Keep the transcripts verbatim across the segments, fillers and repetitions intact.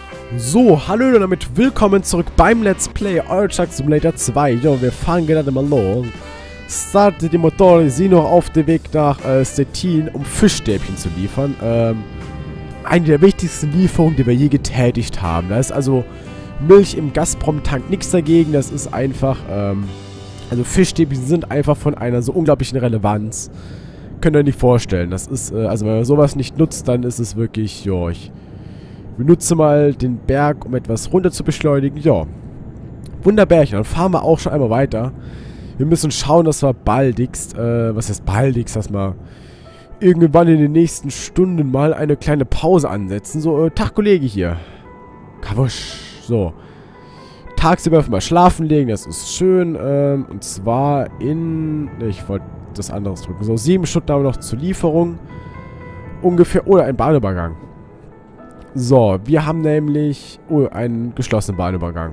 So, hallo und damit willkommen zurück beim Let's Play Euro Truck Simulator zwei. Jo, wir fahren gerade mal los. Startet die Motoren, sie noch auf dem Weg nach äh, Stettin, um Fischstäbchen zu liefern. Ähm, eine der wichtigsten Lieferungen, die wir je getätigt haben. Da ist also Milch im Gazprom-Tank, nichts dagegen. Das ist einfach, ähm, also Fischstäbchen sind einfach von einer so unglaublichen Relevanz. Könnt ihr euch nicht vorstellen. Das ist, äh, also wenn man sowas nicht nutzt, dann ist es wirklich, jo, ich benutze mal den Berg, um etwas runter zu beschleunigen. Ja. Wunderbärchen. Dann fahren wir auch schon einmal weiter. Wir müssen schauen, dass wir baldigst, äh, was heißt baldigst, dass wir irgendwann in den nächsten Stunden mal eine kleine Pause ansetzen. So, äh, Tag, Kollege hier. Kawusch. So. Tagsüber mal schlafen legen, das ist schön. Ähm, und zwar in, ich wollte das anderes drücken. So, sieben Stunden haben wir noch zur Lieferung. Ungefähr, oder ein Bahnübergang. So, wir haben nämlich oh, einen geschlossenen Bahnübergang.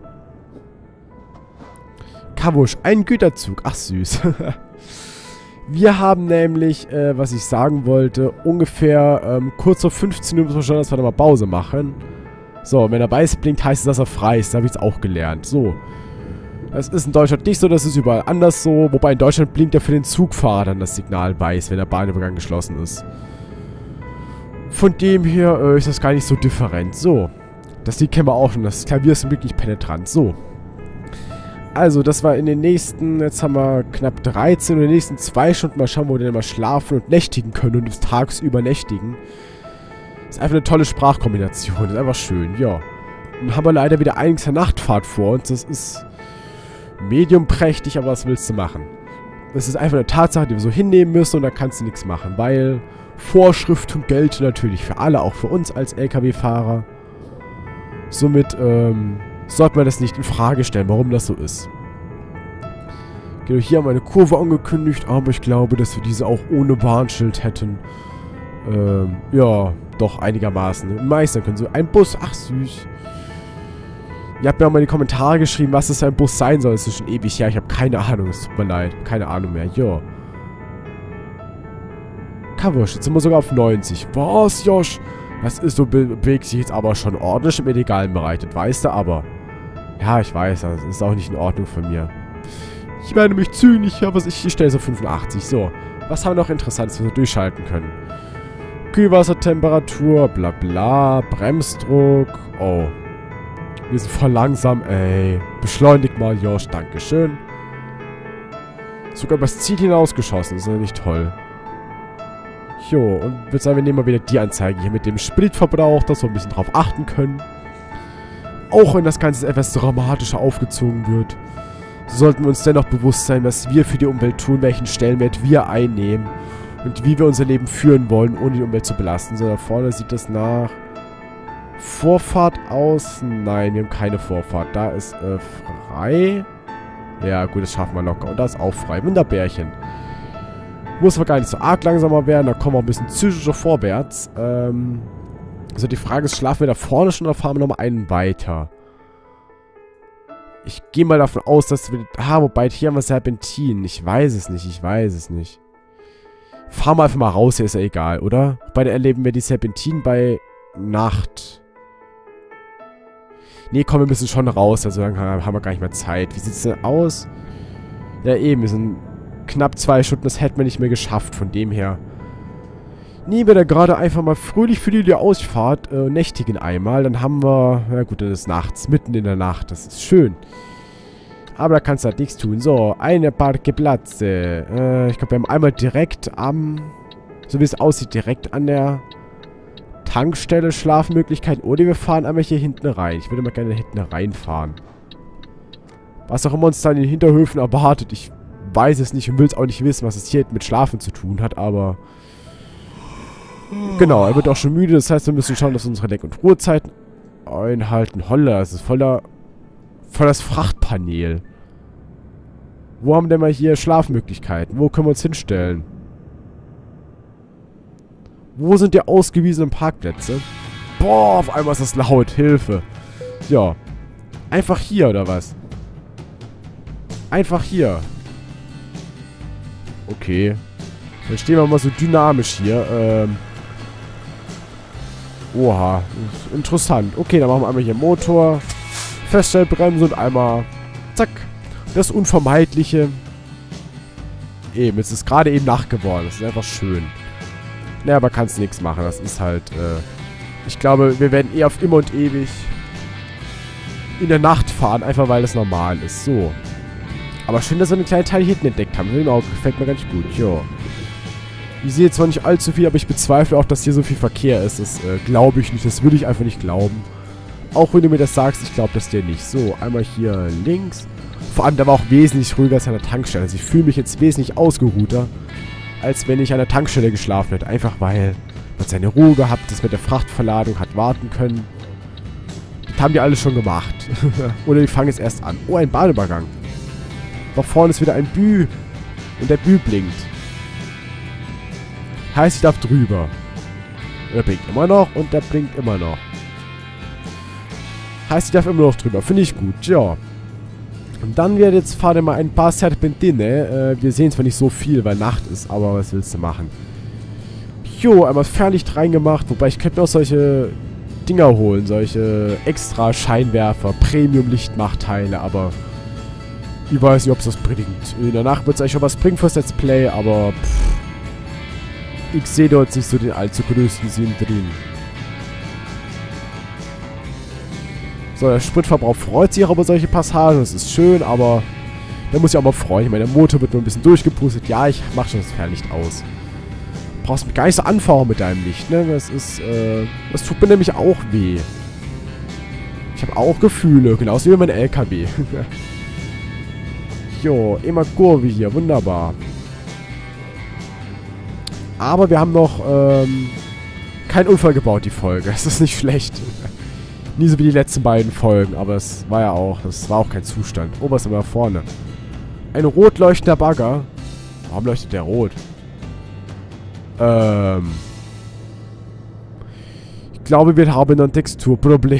Kawusch, ein Güterzug. Ach, süß. Wir haben nämlich, äh, was ich sagen wollte, ungefähr ähm, kurz vor fünfzehn Uhr müssen wir schon, dass wir da mal Pause machen. So, wenn er weiß blinkt, heißt es, dass er frei ist. Da habe ich es auch gelernt. So. Das ist in Deutschland nicht so, das ist überall anders so. Wobei in Deutschland blinkt ja für den Zugfahrer dann das Signal weiß, wenn der Bahnübergang geschlossen ist. Von dem her äh, ist das gar nicht so different. So. Das Lied kennen wir auch schon. Das Klavier ist wirklich penetrant. So. Also, das war in den nächsten, jetzt haben wir knapp dreizehn, in den nächsten zwei Stunden mal schauen, wo wir denn mal schlafen und nächtigen können und des tagsüber nächtigen. Ist einfach eine tolle Sprachkombination. Ist einfach schön, ja. Dann haben wir leider wieder einiges an Nachtfahrt vor uns. Das ist mediumprächtig, aber was willst du machen? Das ist einfach eine Tatsache, die wir so hinnehmen müssen und da kannst du nichts machen, weil Vorschriften gelten natürlich für alle, auch für uns als L K W-Fahrer. Somit ähm, sollte man das nicht in Frage stellen, warum das so ist. Genau, hier haben wir eine Kurve angekündigt, aber ich glaube, dass wir diese auch ohne Warnschild hätten. Ähm, ja, doch einigermaßen. Meistern können so. Ein Bus, ach süß. Ihr habt mir auch mal in die Kommentare geschrieben, was das für ein Bus sein soll. Das ist schon ewig her, ich habe keine Ahnung, es tut mir leid. Keine Ahnung mehr, ja. Kawusch, jetzt sind wir sogar auf neunzig. Was, Josh? Das ist so, bewegt sich jetzt aber schon ordentlich im illegalen Bereich, das weißt du aber. Ja, ich weiß, das ist auch nicht in Ordnung von mir. Ich werde mich zynisch, ja, was ich, ich stelle so fünfundachtzig. So, was haben wir noch Interessantes, was wir durchschalten können? Kühlwassertemperatur, bla bla, Bremsdruck. Oh. Wir sind voll langsam, ey. Beschleunigt mal, Josh, dankeschön. Sogar übers Ziel hinausgeschossen, das ist ja nicht toll. Jo, und ich würde sagen, wir nehmen mal wieder die Anzeige hier mit dem Spritverbrauch, dass wir ein bisschen drauf achten können. Auch wenn das Ganze etwas dramatischer aufgezogen wird, sollten wir uns dennoch bewusst sein, was wir für die Umwelt tun, welchen Stellenwert wir einnehmen und wie wir unser Leben führen wollen, ohne die Umwelt zu belasten. So, da vorne sieht das nach Vorfahrt aus. Nein, wir haben keine Vorfahrt. Da ist äh, frei. Ja, gut, das schaffen wir locker. Und da ist auch frei. Wunderbärchen. Muss aber gar nicht so arg langsamer werden, da kommen wir ein bisschen zügiger vorwärts. Ähm, also die Frage ist, schlafen wir da vorne schon oder fahren wir nochmal einen weiter? Ich gehe mal davon aus, dass wir... Ah, wobei, hier haben wir Serpentin. Ich weiß es nicht, ich weiß es nicht. Fahren wir einfach mal raus, hier ist ja egal, oder? Beide erleben wir die Serpentin bei Nacht. Nee, komm, wir müssen schon raus, also dann haben wir gar nicht mehr Zeit. Wie sieht es denn aus? Ja, eben, wir sind... Knapp zwei Stunden, das hätten wir nicht mehr geschafft, von dem her. Nehmen wir da gerade einfach mal fröhlich für die Ausfahrt, äh, nächtigen einmal, dann haben wir, na gut, dann ist nachts, mitten in der Nacht, das ist schön. Aber da kannst du halt nichts tun. So, eine Parkplätze. Äh, ich glaube, wir haben einmal direkt am, so wie es aussieht, direkt an der Tankstelle Schlafmöglichkeiten. Oder wir fahren einmal hier hinten rein. Ich würde mal gerne hinten reinfahren. Was auch immer uns dann in den Hinterhöfen erwartet, ich weiß es nicht und will es auch nicht wissen, was es hier mit Schlafen zu tun hat, aber genau, er wird auch schon müde, das heißt, wir müssen schauen, dass unsere Leck- und Ruhezeiten einhalten. Holla, das ist voller voll das Frachtpanel. Wo haben wir denn mal hier Schlafmöglichkeiten? Wo können wir uns hinstellen? Wo sind die ausgewiesenen Parkplätze? Boah, auf einmal ist das laut, Hilfe. Ja, einfach hier, oder was? Einfach hier. Okay. Dann stehen wir mal so dynamisch hier. Ähm, Oha, interessant. Okay, dann machen wir einmal hier Motor, Feststellbremse und einmal, zack, das Unvermeidliche. Eben, es ist gerade eben Nacht geworden. Das ist einfach schön. Naja, aber kannst nichts machen. Das ist halt, äh, ich glaube, wir werden eh auf immer und ewig in der Nacht fahren, einfach weil das normal ist. So. Aber schön, dass wir einen kleinen Teil hier hinten entdeckt haben. Genau, gefällt mir ganz gut. Jo. Ich sehe zwar nicht allzu viel, aber ich bezweifle auch, dass hier so viel Verkehr ist. Das äh, glaube ich nicht. Das würde ich einfach nicht glauben. Auch wenn du mir das sagst, ich glaube das dir nicht. So, einmal hier links. Vor allem, da war auch wesentlich ruhiger als an der Tankstelle. Also ich fühle mich jetzt wesentlich ausgeruhter, als wenn ich an der Tankstelle geschlafen hätte. Einfach weil man seine Ruhe gehabt, das mit der Frachtverladung hat warten können. Das haben die alle schon gemacht. Oder die fangen jetzt erst an. Oh, ein Bahnübergang. Da vorne ist wieder ein Bü. Und der Bü blinkt. Heißt, ich darf drüber. Und der blinkt immer noch und der blinkt immer noch. Heißt, ich darf immer noch drüber. Finde ich gut, ja. Und dann wird jetzt fahren wir mal ein paar Serpentine. Äh, wir sehen zwar nicht so viel, weil Nacht ist, aber was willst du machen? Jo, einmal Fernlicht reingemacht. Wobei, ich könnte mir auch solche Dinger holen. Solche extra Scheinwerfer, Premium-Lichtmachteile, aber ich weiß nicht, ob es das bringt. In der Nacht wird es eigentlich schon was bringen fürs Let's Play, aber pff, ich sehe dort nicht so den allzu größten Sinn drin. So, der Spritverbrauch freut sich auch über solche Passagen. Das ist schön, aber da muss ich auch mal freuen. Ich meine, der Motor wird nur ein bisschen durchgepustet. Ja, ich mache schon das Fernlicht aus. Brauchst mich gar nicht so anfahren mit deinem Licht, ne? Das ist, äh, das tut mir nämlich auch weh. Ich habe auch Gefühle, genauso wie mein L K W. Jo, immer Kurve hier, wunderbar. Aber wir haben noch, ähm, keinen Unfall gebaut, die Folge. Das ist nicht schlecht. Nie so wie die letzten beiden Folgen, aber es war ja auch, das war auch kein Zustand. Oh, was haben wir da vorne? Ein rot leuchtender Bagger. Warum leuchtet der rot? Ähm. Ich glaube, wir haben ein Texturproblem.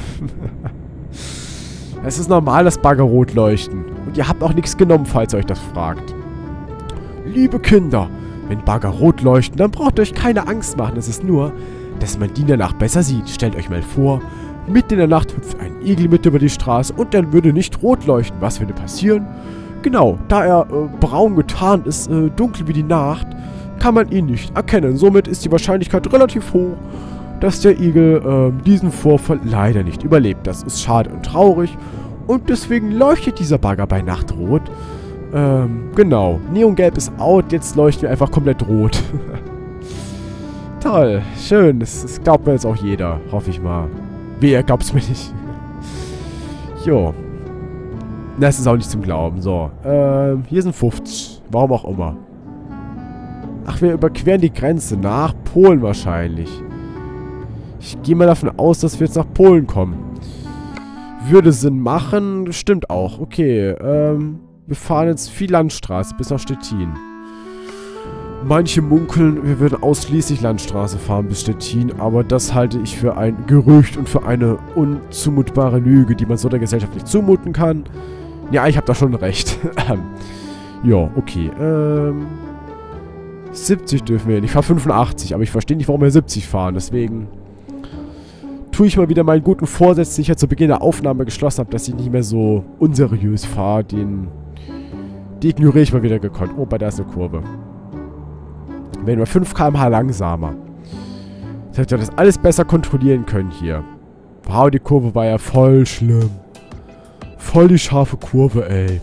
Es ist normal, dass Bagger rot leuchten. Und ihr habt auch nichts genommen, falls ihr euch das fragt. Liebe Kinder, wenn Bagger rot leuchten, dann braucht ihr euch keine Angst machen. Es ist nur, dass man die in der Nacht besser sieht. Stellt euch mal vor, mitten in der Nacht hüpft ein Igel mit über die Straße und der würde nicht rot leuchten. Was würde passieren? Genau, da er äh, braun getarnt ist, äh, dunkel wie die Nacht, kann man ihn nicht erkennen. Somit ist die Wahrscheinlichkeit relativ hoch, dass der Igel äh, diesen Vorfall leider nicht überlebt. Das ist schade und traurig und deswegen leuchtet dieser Bagger bei Nacht rot. Ähm, genau. Neongelb ist out, jetzt leuchten wir einfach komplett rot. Toll, schön. Das, das glaubt mir jetzt auch jeder, hoffe ich mal. Wer glaubt's mir nicht? Jo. Das ist auch nicht zum Glauben. So. Ähm, hier sind fünfzig. Warum auch immer. Ach, wir überqueren die Grenze. Nach Polen wahrscheinlich. Ich gehe mal davon aus, dass wir jetzt nach Polen kommen. Würde Sinn machen. Stimmt auch. Okay. Ähm, wir fahren jetzt viel Landstraße bis nach Stettin. Manche munkeln, wir würden ausschließlich Landstraße fahren bis Stettin, aber das halte ich für ein Gerücht und für eine unzumutbare Lüge, die man so der Gesellschaft nicht zumuten kann. Ja, ich habe da schon recht. Ja, okay. Ähm, siebzig dürfen wir. Ich fahre fünfundachtzig, aber ich verstehe nicht, warum wir siebzig fahren. Deswegen tue ich mal wieder meinen guten Vorsatz, den ich ja zu Beginn der Aufnahme geschlossen habe, dass ich nicht mehr so unseriös fahre. Den, die ignoriere ich mal wieder gekonnt. Oh, bei da ist eine Kurve. Wenn wir fünf Kilometer pro Stunde langsamer. Das hätte das alles besser kontrollieren können hier. Wow, die Kurve war ja voll schlimm. Voll die scharfe Kurve, ey.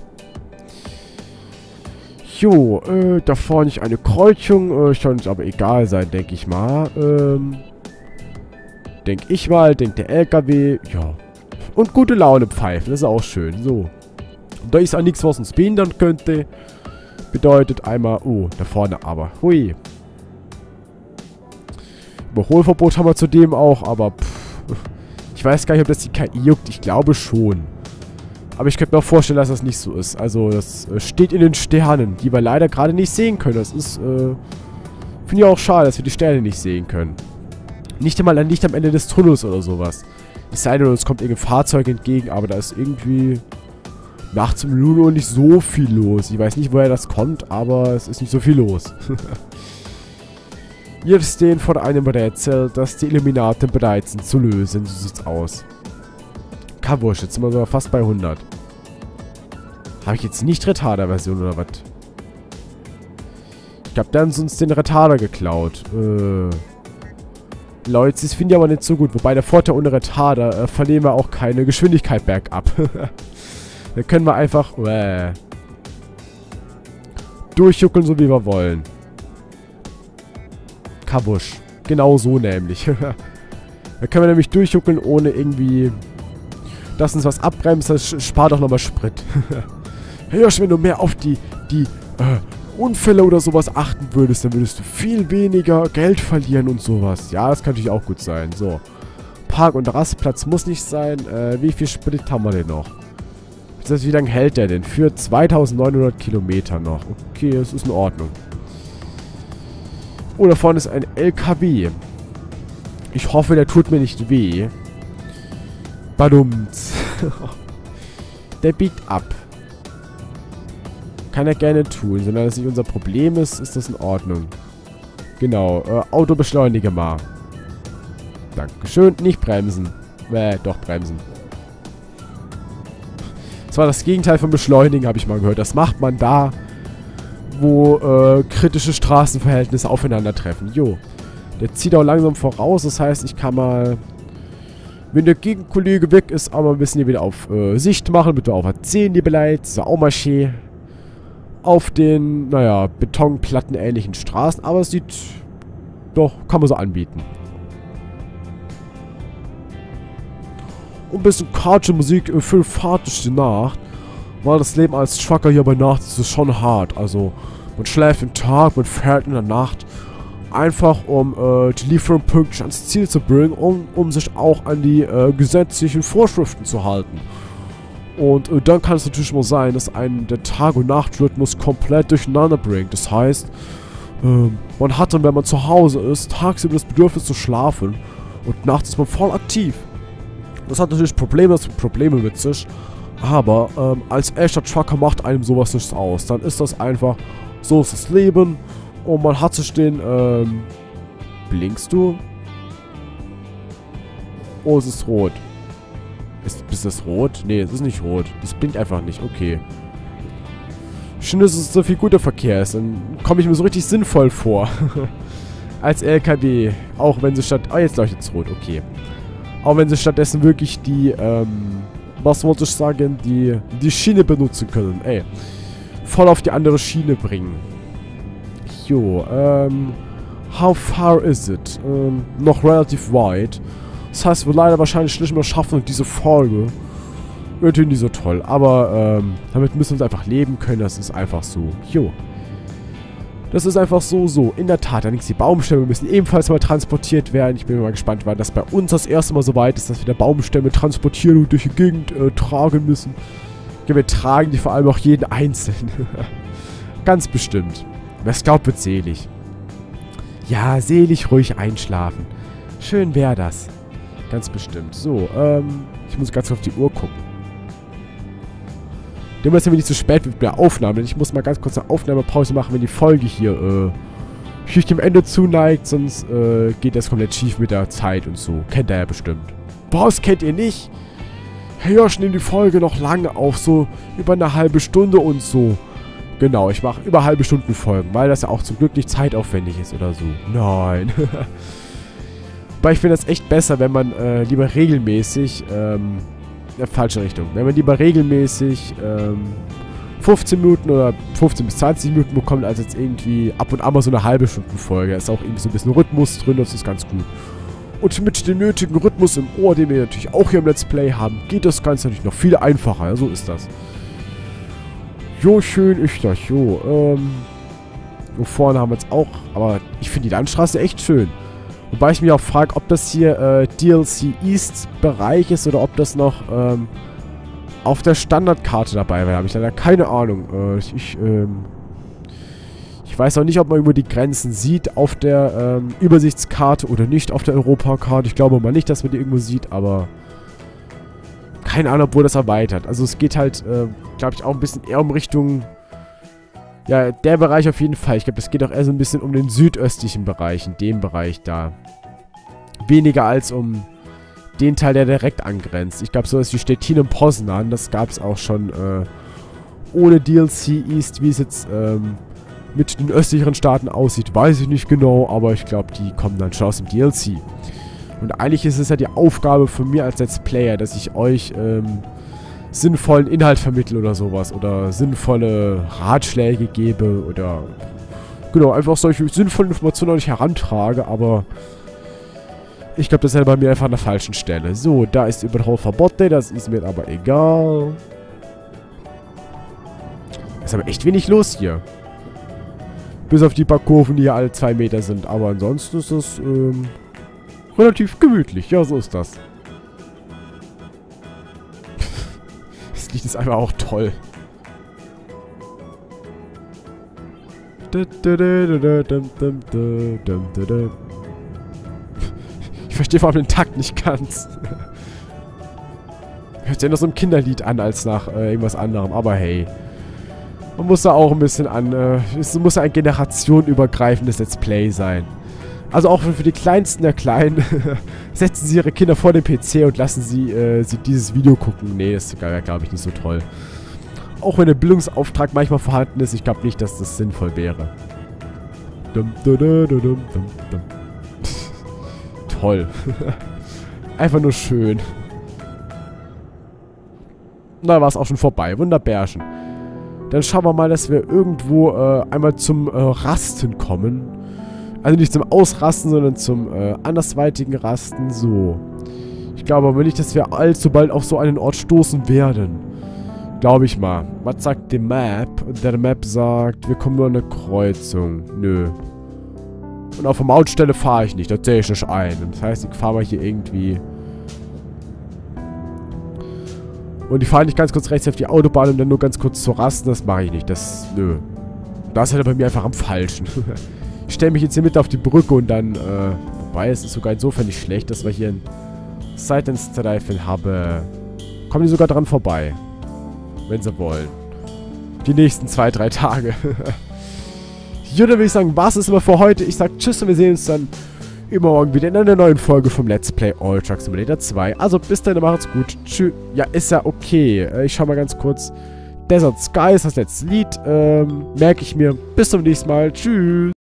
Jo, äh, da vorne ist eine Kreuzung. Äh, soll uns aber egal sein, denke ich mal. Ähm, denk ich mal, denkt der L K W. Ja. Und gute Laune pfeifen, das ist auch schön. So. Und da ist auch nichts, was uns behindern könnte. Bedeutet einmal, oh, da vorne aber. Hui. Überholverbot haben wir zudem auch, aber pff, ich weiß gar nicht, ob das die K I juckt. Ich glaube schon. Aber ich könnte mir auch vorstellen, dass das nicht so ist. Also, das äh, steht in den Sternen, die wir leider gerade nicht sehen können. Das ist, äh, finde ich auch schade, dass wir die Sterne nicht sehen können. Nicht einmal ein Licht am Ende des Tunnels oder sowas. Es sei denn, uns kommt irgendein Fahrzeug entgegen, aber da ist irgendwie nachts im Luno nicht so viel los. Ich weiß nicht, woher das kommt, aber es ist nicht so viel los. Wir stehen vor einem Rätsel, das die Illuminaten bereit sind zu lösen. So sieht's aus. Kabusch, jetzt sind wir sogar fast bei hundert. Habe ich jetzt nicht Retarder-Version oder was? Ich glaube, der hat uns den Retarder geklaut. Äh. Leute, das finde ich aber nicht so gut. Wobei der Vorteil ohne Retarder äh, verlieren wir auch keine Geschwindigkeit bergab. Dann können wir einfach äh, durchjuckeln, so wie wir wollen. Kabusch. Genau so nämlich. Da können wir nämlich durchjuckeln, ohne irgendwie, dass uns was abbremst. Das spart auch nochmal Sprit. Hirsch, wenn du mehr auf die, die äh, Unfälle oder sowas achten würdest, dann würdest du viel weniger Geld verlieren und sowas. Ja, das kann natürlich auch gut sein. So. Park- und Rastplatz muss nicht sein. Äh, wie viel Sprit haben wir denn noch? Das heißt, wie lange hält der denn? Für zweitausendneunhundert Kilometer noch. Okay, das ist in Ordnung. Oh, da vorne ist ein L K W. Ich hoffe, der tut mir nicht weh. Badumts. Der biegt ab. Kann er gerne tun. Solange das nicht unser Problem ist, ist das in Ordnung. Genau. Äh, Auto beschleunige mal. Dankeschön. Nicht bremsen. Äh, doch bremsen. Das war das Gegenteil von Beschleunigen, habe ich mal gehört. Das macht man da, wo äh, kritische Straßenverhältnisse aufeinandertreffen. Jo. Der zieht auch langsam voraus. Das heißt, ich kann mal, wenn der Gegenkollege weg ist, auch mal ein bisschen hier wieder auf äh, Sicht machen. Bitte auf zehn, liebe Leute. So, auch mal schön. Auf den, naja, betonplattenähnlichen Straßen. Aber es sieht, doch, kann man so anbieten. Und ein bisschen Country-Musik äh, für Fahrt durch die Nacht. Weil das Leben als Trucker hier bei Nacht ist schon hart. Also, man schläft im Tag, man fährt in der Nacht. Einfach, um äh, die Lieferung pünktlich ans Ziel zu bringen. Und um sich auch an die äh, gesetzlichen Vorschriften zu halten. Und äh, dann kann es natürlich mal sein, dass einen der Tag- und Nachtrhythmus komplett durcheinander bringt. Das heißt, ähm, man hat dann, wenn man zu Hause ist, tagsüber das Bedürfnis zu schlafen. Und nachts ist man voll aktiv. Das hat natürlich Probleme, das Probleme mit sich. Aber ähm, als echter Trucker macht einem sowas nichts aus. Dann ist das einfach, so ist das Leben. Und man hat sich den, ähm, blinkst du? Oh, es ist rot. Ist, ist das rot? Nee, es ist nicht rot. Das blinkt einfach nicht. Okay. Schön, dass es so viel guter Verkehr ist. Dann komme ich mir so richtig sinnvoll vor. Als L K W. Auch wenn sie statt... Ah, jetzt leuchtet es rot. Okay. Auch wenn sie stattdessen wirklich die, ähm... was wollte ich sagen? Die, die Schiene benutzen können. Ey. Voll auf die andere Schiene bringen. Jo, ähm... how far is it? Ähm, noch relativ weit. Das heißt, wir leider wahrscheinlich nicht mehr schaffen, diese Folge. Wird nicht so toll. Aber, ähm, damit müssen wir uns einfach leben können. Das ist einfach so. Jo. Das ist einfach so, so. In der Tat, allerdings die Baumstämme müssen ebenfalls mal transportiert werden. Ich bin mal gespannt, weil das bei uns das erste Mal so weit ist, dass wir da Baumstämme transportieren und durch die Gegend äh, tragen müssen. Ja, wir tragen die vor allem auch jeden einzeln. Ganz bestimmt. Wer es glaubt, wird selig. Ja, selig ruhig einschlafen. Schön wäre das. Ganz bestimmt. So, ähm, ich muss ganz auf die Uhr gucken. Dem ist ja nicht zu spät mit der Aufnahme, denn ich muss mal ganz kurz eine Aufnahmepause machen, wenn die Folge hier, äh, sich dem Ende zuneigt, sonst, äh, geht das komplett schief mit der Zeit und so. Kennt ihr ja bestimmt. Boss, kennt ihr nicht? Hey Josh, nimm die Folge noch lange auf, so über eine halbe Stunde und so. Genau, ich mache über halbe Stunden Folgen, weil das ja auch zum Glück nicht zeitaufwendig ist oder so. Nein. Aber ich finde das echt besser, wenn man äh, lieber regelmäßig, ähm, in falsche Richtung, wenn man lieber regelmäßig, ähm, fünfzehn Minuten oder fünfzehn bis zwanzig Minuten bekommt, als jetzt irgendwie ab und an mal so eine halbe Stunde Folge. Da ist auch irgendwie so ein bisschen Rhythmus drin, das ist ganz gut. Und mit dem nötigen Rhythmus im Ohr, den wir natürlich auch hier im Let's Play haben, geht das Ganze natürlich noch viel einfacher, ja, so ist das. Jo, schön ist das, jo, ähm, wo vorne haben wir jetzt auch, aber ich finde die Landstraße echt schön. Wobei ich mich auch frage, ob das hier äh, D L C East Bereich ist oder ob das noch ähm, auf der Standardkarte dabei wäre. Habe ich leider keine Ahnung. Äh, ich, ich, ähm, ich weiß auch nicht, ob man über die Grenzen sieht auf der ähm, Übersichtskarte oder nicht auf der Europakarte. Ich glaube mal nicht, dass man die irgendwo sieht, aber keine Ahnung, obwohl das erweitert. Also es geht halt, äh, glaube ich, auch ein bisschen eher um Richtung... Ja, der Bereich auf jeden Fall. Ich glaube, das geht auch eher so ein bisschen um den südöstlichen Bereich, in dem Bereich da. Weniger als um den Teil, der direkt angrenzt. Ich glaube, sowas wie Stettin und Poznan, das gab es auch schon äh, ohne D L C East. Wie es jetzt ähm, mit den östlicheren Staaten aussieht, weiß ich nicht genau, aber ich glaube, die kommen dann schon aus dem D L C. Und eigentlich ist es ja die Aufgabe von mir als Let's Player, dass ich euch ähm, sinnvollen Inhalt vermittle oder sowas. Oder sinnvolle Ratschläge gebe oder genau, einfach solche sinnvollen Informationen an euch herantrage, aber ich glaube, das ist ja bei mir einfach an der falschen Stelle. So, da ist Überhol verboten, das ist mir aber egal. Ist aber echt wenig los hier. Bis auf die paar Kurven, die hier alle zwei Meter sind. Aber ansonsten ist es ähm, relativ gemütlich. Ja, so ist das. Das Lied ist einfach auch toll. Ich verstehe vor allem den Takt nicht ganz. Hört sich ja noch so ein Kinderlied an, als nach äh, irgendwas anderem. Aber hey. Man muss da auch ein bisschen an... Äh, es muss ein generationenübergreifendes Let's Play sein. Also auch für die Kleinsten der Kleinen. Setzen Sie Ihre Kinder vor den P C und lassen Sie, äh, sie dieses Video gucken. Nee, das wäre, glaube ich, nicht so toll. Auch wenn der Bildungsauftrag manchmal vorhanden ist, ich glaube nicht, dass das sinnvoll wäre. Dum, dum, dum, dum, dum, dum. Toll. Einfach nur schön. Na, war es auch schon vorbei. Wunderbärchen. Dann schauen wir mal, dass wir irgendwo äh, einmal zum äh, Rasten kommen. Also nicht zum Ausrasten, sondern zum äh, andersweitigen Rasten. So. Ich glaube aber nicht, dass wir allzu bald auf so einen Ort stoßen werden. Glaube ich mal. Was sagt die Map? Der Map sagt, wir kommen nur an eine Kreuzung. Nö. Und auf der Mautstelle fahre ich nicht. Da sehe ich nicht ein. Das heißt, ich fahre mal hier irgendwie... Und ich fahre nicht ganz kurz rechts auf die Autobahn, um dann nur ganz kurz zu rasten. Das mache ich nicht. Das, nö. Das ist halt bei mir einfach am Falschen. Ich stelle mich jetzt hier mit auf die Brücke und dann, äh... wobei, es ist sogar insofern nicht schlecht, dass wir hier einen Seitenstreifen haben. Kommen die sogar dran vorbei. Wenn sie wollen. Die nächsten zwei, drei Tage. Ja, dann würde ich sagen, was ist immer für heute. Ich sage tschüss und wir sehen uns dann übermorgen wieder in einer neuen Folge vom Let's Play Euro Truck Simulator zwei. Also bis dann, macht's gut. Tschüss. Ja, ist ja okay. Ich schau mal ganz kurz. Desert Sky ist das letzte Lied. Ähm, merke ich mir. Bis zum nächsten Mal. Tschüss.